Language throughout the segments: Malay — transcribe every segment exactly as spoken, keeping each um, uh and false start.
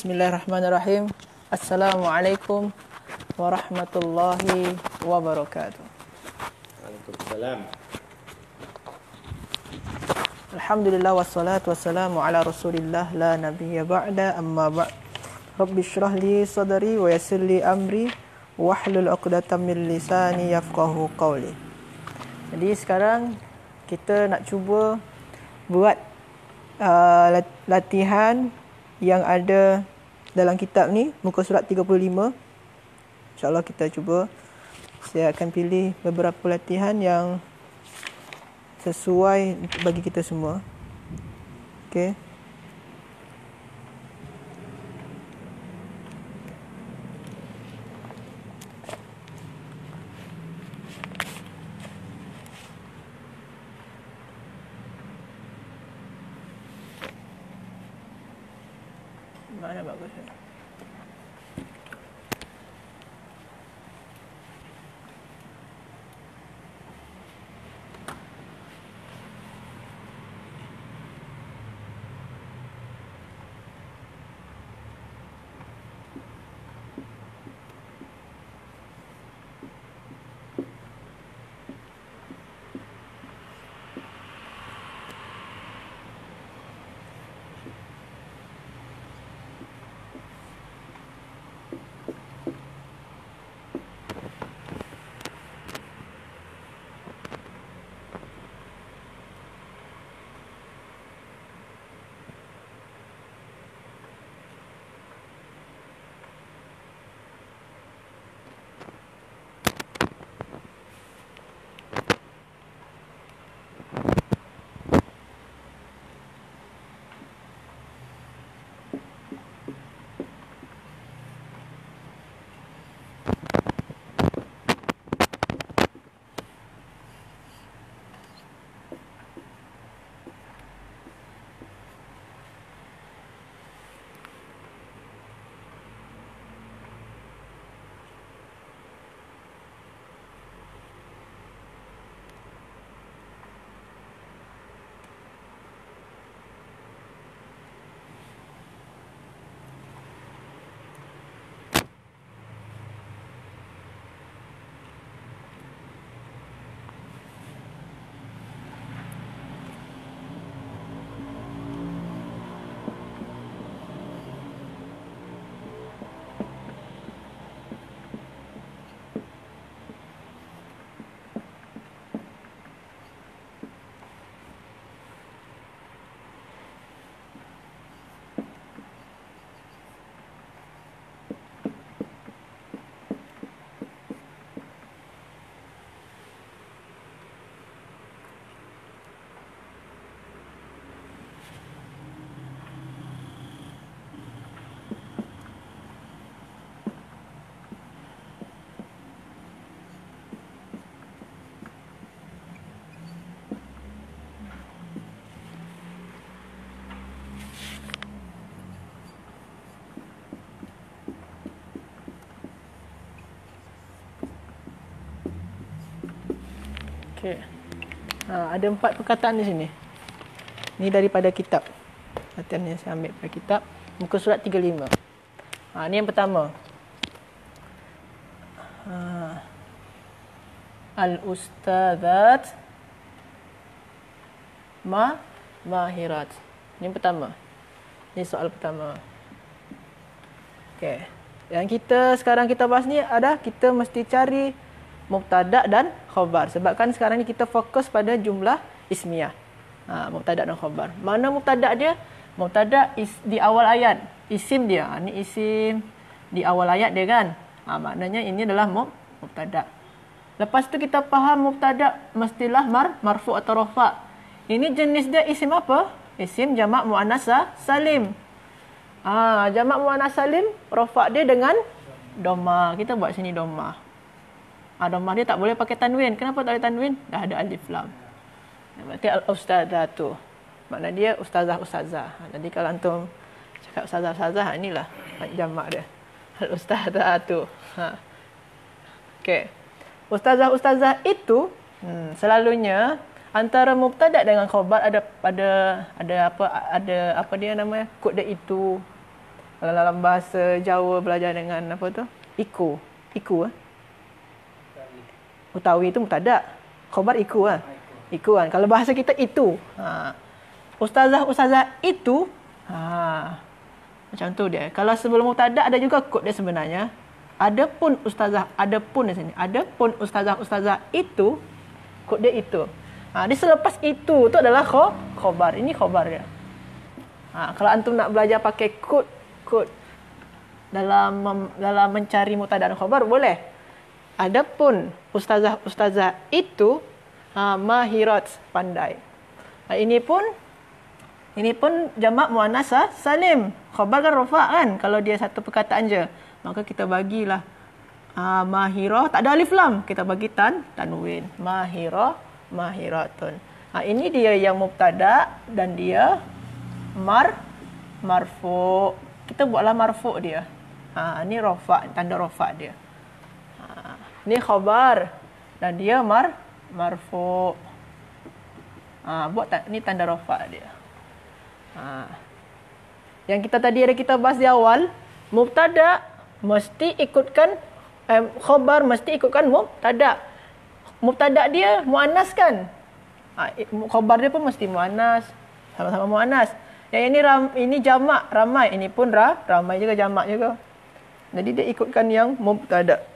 Bismillahirrahmanirrahim. Assalamualaikum warahmatullahi wabarakatuh. Waalaikumsalam. Alhamdulillah wassalatu wassalamu ala Rasulillah la nabiyya ba'da amma ba'd. Rabbi shrah li sadri wa yassir li amri wahlul 'uqdatam min lisani yafqahu qawli. Jadi sekarang kita nak cuba buat uh, latihan yang ada dalam kitab ni, muka surat tiga puluh lima. InsyaAllah kita cuba. Saya akan pilih beberapa latihan yang sesuai bagi kita semua. Okey. Mana bagus ni? Okay. Ha, ada empat perkataan di sini. Ini daripada kitab. Latihan yang saya ambil daripada kitab. Muka surat tiga puluh lima. Ha, ini yang pertama. Ha, Al-Ustadzat Ma Mahirat. Ini yang pertama. Ini soal pertama. Okay. Yang kita sekarang kita bahas ni ada, kita mesti cari mubtada' dan khabar. Sebab kan sekarang ni kita fokus pada jumlah ismiyah. Ha, mubtada' dan khabar. Mana mubtada' dia? Mubtada' is, di awal ayat. Isim dia. Ha, ni isim di awal ayat dia kan. Ha, maknanya ini adalah mubtada'. Lepas tu kita faham mubtada' mestilah mar, marfu' atau rafa'. Ini jenis dia isim apa? Isim jamak muannas salim. Ha, jamak muannas salim, rafa' dia dengan dhamma. Kita buat sini dhamma. Ha, dhamma dia tak boleh pakai tanwin. Kenapa tak ada tanwin? Dah ada alif lam. Berarti al-ustadzatu. Makna dia ustazah-ustazah. Ha, jadi kalau antum cakap ustazah-ustazah, inilah jamak dia. Al-ustadzatu. Ha. Okey. Ustazah-ustazah itu hmm, selalunya antara mubtada' dengan khabar ada ada ada apa ada apa dia namanya? Kod dia itu. Kalau dalam bahasa Jawa belajar dengan apa tu? Iku. Iku eh? Utawi itu mubtada. Khabar iku ah. Iku kan. Kalau bahasa kita itu. Ha. Ustazah ustazah itu. Ha. Macam tu dia. Kalau sebelum mubtada ada juga kod dia sebenarnya. Adapun ustazah, adapun di sini. Adapun ustazah ustazah itu, kod dia itu. Ha, dia selepas itu tu adalah khabar. Ini khabar dia. Ha, kalau antum nak belajar pakai kod kod dalam dalam mencari mubtada dan khabar boleh. Adapun ustazah-ustazah itu ha, mahirat, pandai. Ha, ini pun ini pun jamak muannas salim. Khabar kan rafa' kan kalau dia satu perkataan je. Maka kita bagilah ha, mahira, tak ada alif lam, kita bagi tan tanwin. Mahira, mahiratun. Ha, ini dia yang mubtada dan dia mar marfu'. Kita buatlah marfu' dia. Ha, ini rafa', tanda rafa' dia. Ni khabar dan dia mar marfu. Ha, buat ta- ni tanda rafa' dia. Ha. Yang kita tadi ada kita bahas di awal, mubtada mesti ikutkan eh, khabar mesti ikutkan mubtada. Mubtada dia muannas kan? Ha, khabar dia pun mesti muannas, sama-sama muannas. Yang ini ram, ini jamak ramai, ini pun ra, ramai juga jamak juga. Jadi dia ikutkan yang mubtada.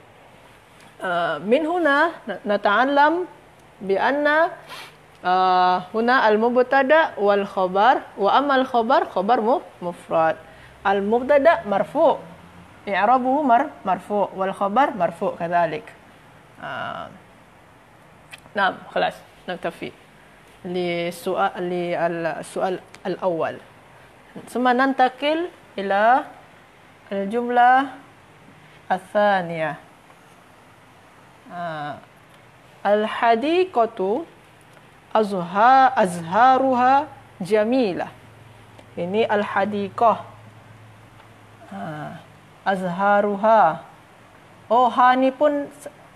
Uh, min huna nata'allam bi anna uh, huna al-mubtada wal khabar wa amal khabar khabar mufrad. Al-mubtada marfu', i'rabuhu mar marfu' wal khabar marfu' kadzalik. Uh, Naam, خلاص نكتفي لسؤال للسؤال الأول. ثم ننتقل إلى الجملة الثانية. Uh, Al-hadiqatu azha azharuha jamilah. Ini al-hadiqah. Uh, azharuha. Oh, ha ni pun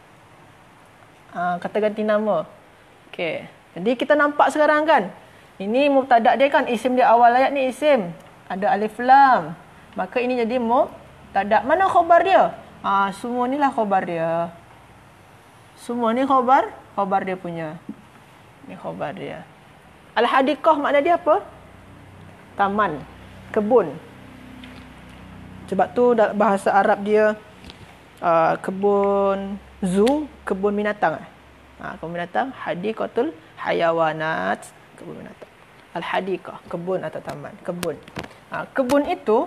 uh, kata ganti nama. Okey. Jadi kita nampak sekarang kan. Ini mubtada dia kan, isim dia awal ayat ni isim. Ada alif lam. Maka ini jadi mubtada. Mana khabar dia? Ah, uh, semua ni lah khabar dia. Semua ni khabar, khabar dia punya. Ni khabar dia. Al-hadiqah makna dia apa? Taman, kebun. Sebab tu bahasa Arab dia uh, kebun zoo, kebun binatang. Ha, kebun binatang, hadiqatul hayawanat, kebun binatang. Al-hadiqah, kebun atau taman, kebun. Ha, kebun itu,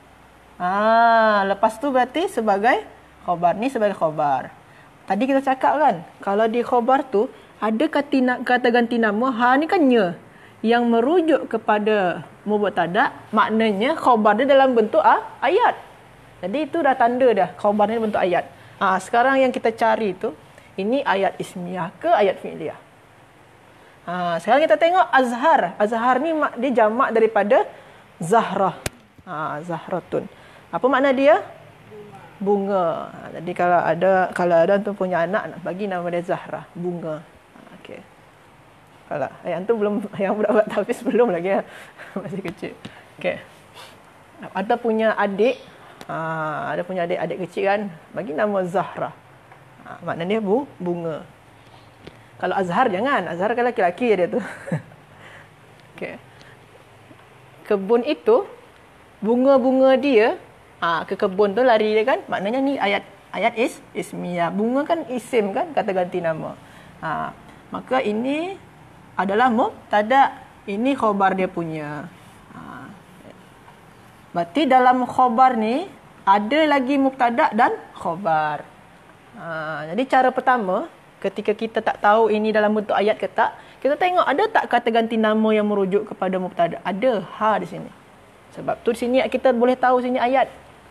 ha, lepas tu berarti sebagai khabar. Ni sebagai khabar. Tadi kita cakap kan, kalau di khabar tu ada kata, kata ganti nama, ha ni kan nya, yang merujuk kepada mubtada, maknanya khabar dia dalam bentuk ah, ayat. Jadi itu dah tanda dah, khabar ni bentuk ayat. Ha, sekarang yang kita cari tu, ini ayat ismiyah ke ayat fi'liyah. Ha, sekarang kita tengok azhar. Azhar ni dia jamak daripada zahrah. Ha, zahratun. Apa makna dia? Bunga. Ha, jadi kalau ada kalau ada antum punya anak, nak bagi nama dia Zahra, bunga. Ha, okey. Kalau yang antum belum, yang budak-budak tahfiz belum lagi ya. Masih kecil. Okey. Ada punya adik, ha, ada punya adik adik kecil kan, bagi nama Zahra. Ha, maknanya bu bunga. Kalau Azhar jangan, Azhar kan laki-laki dia tu. Okey. Kebun itu bunga-bunga dia, ha, ke kebun tu lari dia kan, maknanya ni ayat ayat is ismiyah. Bunga kan isim kan, kata ganti nama. Ha, maka ini adalah mubtada, ini khabar dia punya. Ha, berarti dalam khabar ni ada lagi mubtada dan khabar. Ha, jadi cara pertama, ketika kita tak tahu ini dalam bentuk ayat ke tak, kita tengok ada tak kata ganti nama yang merujuk kepada mubtada. Ada, ha di sini. Sebab tu di sini kita boleh tahu sini ayat.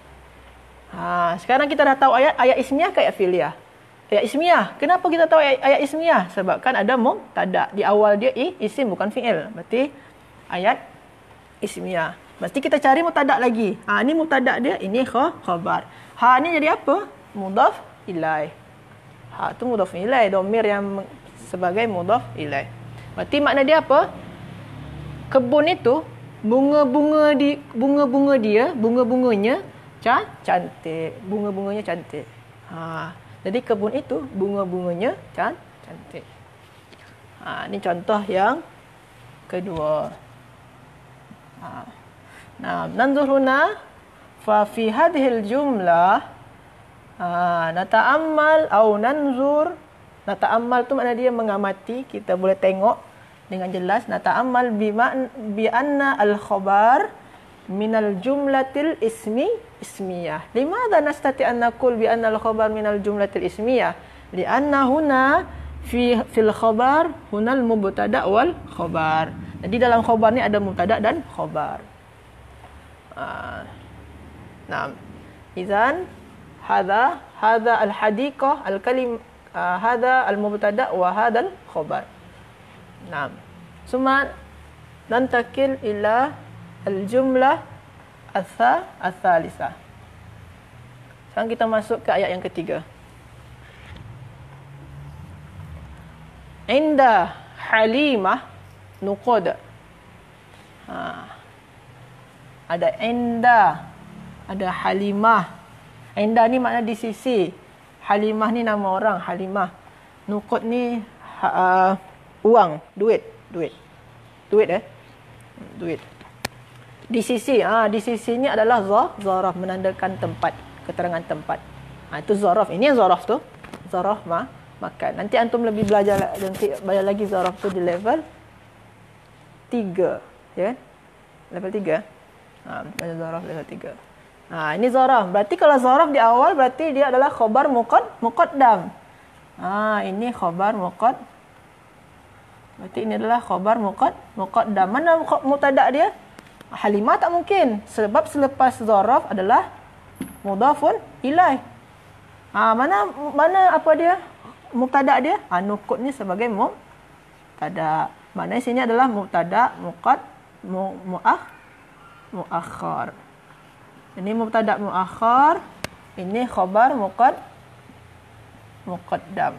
Ha, sekarang kita dah tahu ayat ayat ismiyah ke ayat fi'liyah? Ayat ismiyah. Kenapa kita tahu ayat, ayat ismiyah? Sebab kan ada mubtada. Di awal dia i, isim bukan fi'il. Berarti ayat ismiyah. Mesti kita cari mubtada lagi. Ha, ni mubtada dia, ini khabar. Ha ni jadi apa? Mudhaf ilaih. Ha tu mudhaf ilaih, domir yang sebagai mudhaf ilaih. Berarti makna dia apa? Kebun itu bunga-bunga di bunga-bunga dia, bunga-bunganya can, cantik. Bunga-bunganya cantik. Ha, jadi kebun itu bunga-bunganya can, cantik. Ha, ini contoh yang kedua. Ha. Nah, nanzur huna fa fi hadhil jumlah ha, nata'ammal au nanzur. Nata'ammal tu makna dia mengamati, kita boleh tengok dengan jelas. Nata'ammal bi bi anna al khabar minal jumlatil ismi ismiyah. Limadha nastati an naqul bi anna al khabar minal jumlatil ismiyah? Lianna huna fi fil khabar hunal mubtada wal khabar. Jadi dalam khabar ni ada mubtada dan khabar. Uh, nah, izan hadha hadha al hadiqah al kalim uh, hadha al mubtada wa hadha al khabar. Nah, summa nantakil ila al jumlah atha atsalisa. Sekarang kita masuk ke ayat yang ketiga. Inda Halimah nuqad. Ha. Ada Inda, ada Halimah. Inda ni makna di sisi. Halimah ni nama orang, Halimah. Nuqad ni uh, uang, duit, duit. Duit eh? Duit. Di sisi, ah ha, di sisi ni adalah zaraf, menandakan tempat, keterangan tempat. Ha, itu zaraf. Ini yang zaraf tu. Zaraf mah makan. Nanti antum lebih belajar nanti belajar lagi zaraf tu di level tiga, ya kan? Level tiga. Ha, belajar zaraf level tiga. Ha, ini zaraf. Berarti kalau zaraf di awal berarti dia adalah khabar muqad muqaddam. Ha, ini khabar muqad. Berarti ini adalah khabar muqad muqaddam. Mana mubtada dia? Halimah tak mungkin sebab selepas zaraf adalah mudhafun ilaih. Ha, mana mana apa dia? Mubtada dia? Ha, nuqad ni sebagai mubtada. Maknanya sini adalah mubtada muqad mu, muakh muakhar. Ini mubtada muakhar, ini khabar muqad muqaddam.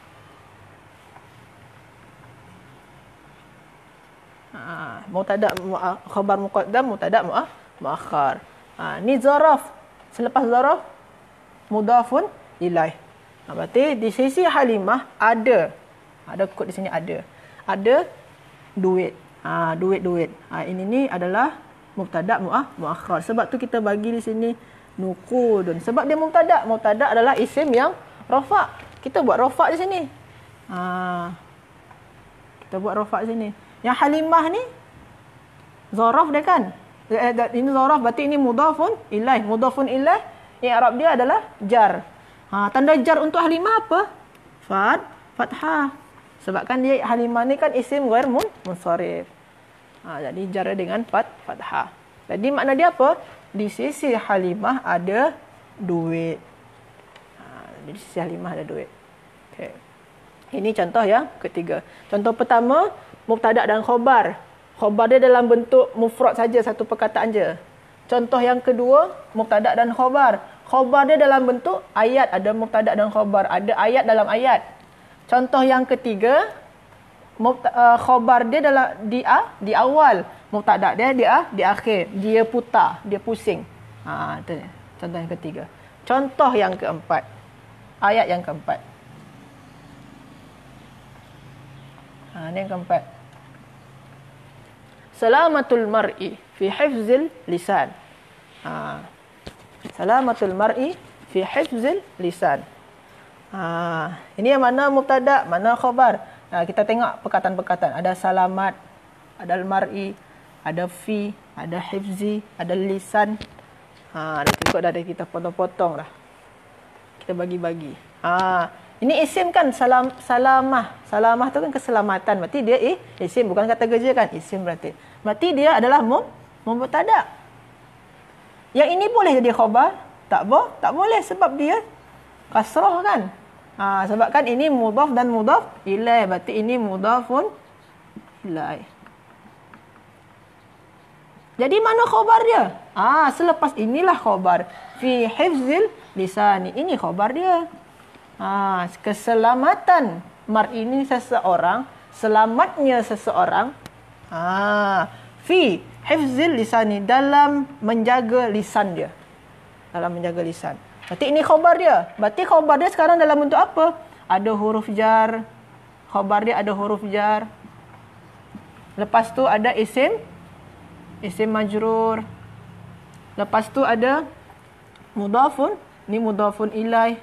Ha, mubtada khabar muqaddam, mubtada muakhar. Ha, ni zaraf. Selepas zaraf mudhafun ilaih. Ha, berarti di sisi Halimah ada ada kod di sini ada. Ada duit. Ha, duit-duit. Ha, ini ni adalah mubtada muakhar. Sebab tu kita bagi di sini nuqudun. Sebab dia mubtada. Mubtada adalah isim yang rafa'. Kita buat rafa' di sini. Ha, kita buat rafa' di sini. Yang Halimah ni zaraf dia kan? Ini zaraf berarti ini mudhafun ilaih. Mudhafun ilaih i'rab dia adalah jar. Ha, tanda jar untuk Halimah apa? Fat, fathah. Sebabkan dia Halimah ni kan isim ghair mun munsharif. Ha, jadi jar dengan fat, fathah. Jadi makna dia apa? Di sisi Halimah ada duit. Ha, di sisi Halimah ada duit. Okey. Ini contoh yang ketiga. Contoh pertama, mubtada dan khabar. Khabar dia dalam bentuk mufrad saja, satu perkataan je. Contoh yang kedua, mubtada dan khabar. Khabar dia dalam bentuk ayat, ada mubtada dan khabar, ada ayat dalam ayat. Contoh yang ketiga, uh, khabar dia dalam di a di awal, mubtada dia di a di akhir. Dia putar, dia pusing. Ha, itu contoh yang ketiga. Contoh yang keempat, ayat yang keempat. Ha, ini yang keempat. Salamatul mar'i fi hifzil lisan. Ha. Salamatul mar'i fi hifzil lisan. Ha. Ini yang mana mubtada, mana khabar. Ha, kita tengok perkataan-perkataan. Ada salamat, ada al-mar'i, ada fi, ada hifzi, ada lisan. Ha, dah cukup dah, dah kita potong-potong dah. Kita bagi-bagi. Ha. Ini isim kan, salam, salamah. Salamah tu kan keselamatan. Berarti dia eh, isim, bukan kata kerja kan. Isim berarti. Berarti dia adalah mubtada. Yang ini boleh jadi khabar? Tak boleh. Tak boleh sebab dia kasrah kan. Ha, sebab kan ini mudhaf dan mudhaf ilaih. Berarti ini mudhafun ilaih. Jadi mana khabar dia? Ah, ha, selepas inilah khabar. Fi hifzil lisani. Ini khabar dia. Ha, keselamatan mar ini seseorang, selamatnya seseorang. Ha, fi hifzil lisani, dalam menjaga lisan dia. Dalam menjaga lisan. Berarti ini khabar dia. Berarti khabar dia sekarang dalam bentuk apa? Ada huruf jar. Khabar dia ada huruf jar. Lepas tu ada isim. Isim majrur. Lepas tu ada mudhafun. Ni mudhafun ilaih.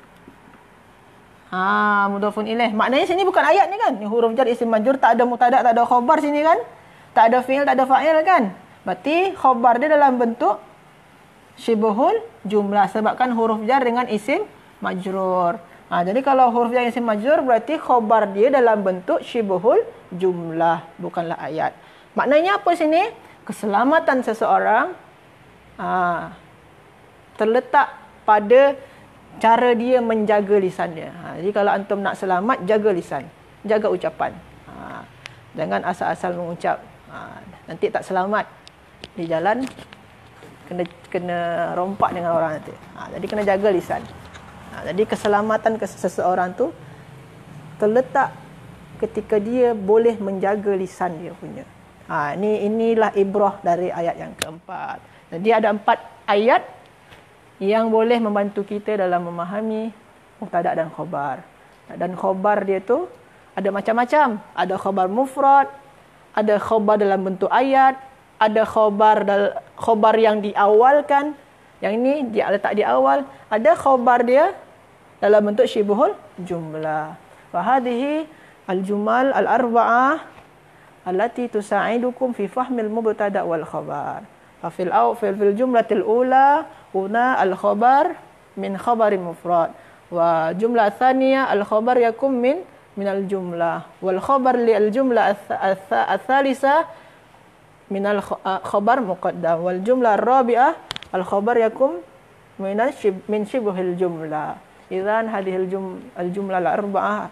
Ha, mudhafun ilaih. Maknanya sini bukan ayat ni kan? Ni huruf jar, isim majrur, tak ada mubtada, tak ada khabar sini kan? Tak ada fi'il, tak ada fa'il kan? Berarti khabar dia dalam bentuk syibhul jumlah. Sebabkan huruf jar dengan isim majrur. Ha, jadi kalau huruf jar isim majrur, berarti khabar dia dalam bentuk syibhul jumlah. Bukanlah ayat. Maknanya apa sini? Keselamatan seseorang ha, terletak pada cara dia menjaga lisan dia. Ha, jadi kalau antum nak selamat, jaga lisan. Jaga ucapan. Ha, jangan asal-asal mengucap. Ha, nanti tak selamat di jalan, kena kena rompak dengan orang nanti. Ha, jadi kena jaga lisan. Ha, jadi keselamatan seseorang tu terletak ketika dia boleh menjaga lisan dia punya. Ha, ini inilah ibrah dari ayat yang keempat. Jadi ada empat ayat yang boleh membantu kita dalam memahami mubtada dan khabar. Dan khabar dia tu ada macam-macam. Ada khabar mufrad, ada khabar dalam bentuk ayat, ada khabar dal khabar yang diawalkan. Yang ini dia letak di awal. Ada khabar dia dalam bentuk syibhul jumlah. Fa hadhihi al-jumal al-arba'ah allati tusa'idukum fi fahmil mubtada wal khabar. Fa fil aw fil jumlatil ula huna al-khabar min khabarin mufrad wa jumlah tsaniyah al-khabar yakum min min al-jumlah wal khabar li al-jumlah ats-tsalitsah min al-khabar muqaddam wal jumlah ar-rabi'ah al-khabar yakum min min shibhil jumlah. Idzan hadhihi al-jumlah al-arba'ah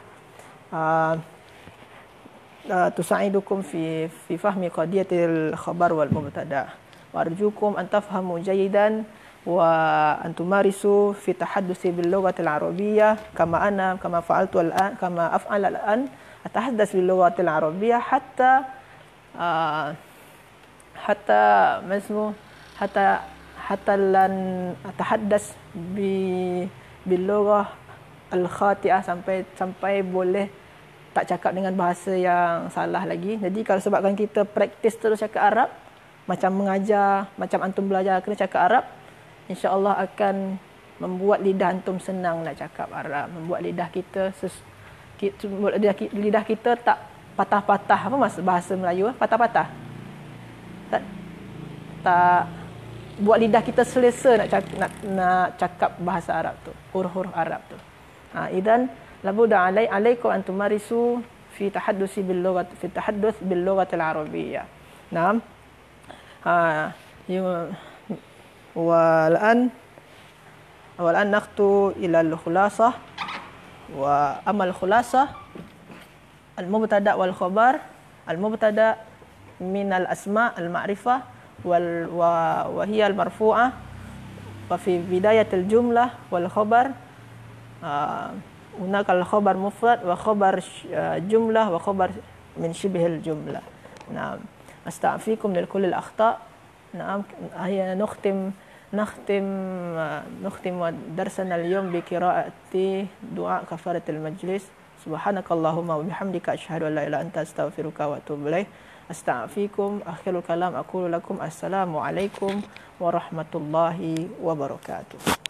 tusa'idukum fi fi fahmi qadiyatil khabar wal mubtada. Warjukum an tafhamu jayidan wa an tumarisu fi tahaddusi bil lughatil arabiyyah kama ana kama fa'altu al-an kama af'al al-an atahaddas bil lughatil arabiyyah hatta uh, hatta masmu hatta hatta lan atahaddas bi bil lughah al-khati'ah, sampai sampai boleh tak cakap dengan bahasa yang salah lagi. Jadi kalau sebabkan kita praktis terus cakap Arab, macam mengajar, macam antum belajar kena cakap Arab, insya-Allah akan membuat lidah antum senang nak cakap Arab, membuat lidah kita ses, kita, lidah, lidah kita tak patah-patah. Apa maksud bahasa Melayu? Patah-patah. Tak, tak buat lidah kita selesa nak cakap, nak, nak cakap bahasa Arab tu, huruf-huruf Arab tu. Ha, idan labudda alai alaikum an tumarisu fi tahaddusi bil lughat fi tahadduth bil lughatil arabiyyah. Naam. Ha, والآن والآن نخطو إلى الخلاصة. وأما الخلاصة المبتدأ والخبر. المبتدأ من الأسماء المعرفة وهي المرفوعة وفي بداية الجملة. والخبر هناك الخبر مفرد وخبر جملة وخبر من شبه الجملة. نعم. أستعفيكم لكل الأخطاء. نعم. هيا نختم نختم نختم درسنا اليوم بقراءة دعاء كفارة المجلس. سبحانك اللهم وبحمدك أشهد أن لا إله إلا أنت أستغفرك وأتوب إليك. أستعفيكم. آخر الكلام أقول لكم السلام عليكم ورحمة الله وبركاته.